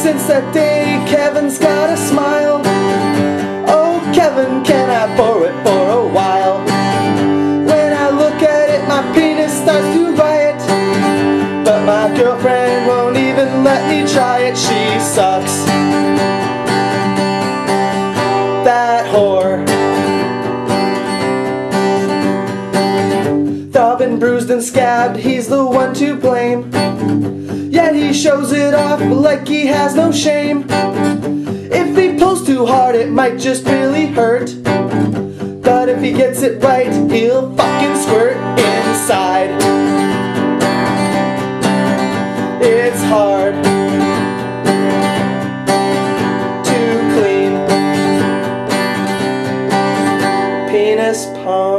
Since that day, Kevin's got a smile. Oh, Kevin, can I borrow it for a while? When I look at it, my penis starts to riot. But my girlfriend won't even let me try it. She sucks. That whore. Throbbed and bruised and scabbed, he's the one to blame. Yet he shows it off like he has no shame. If he pulls too hard, it might just really hurt. But if he gets it right, he'll fucking squirt inside. It's hard to clean. Penis pump.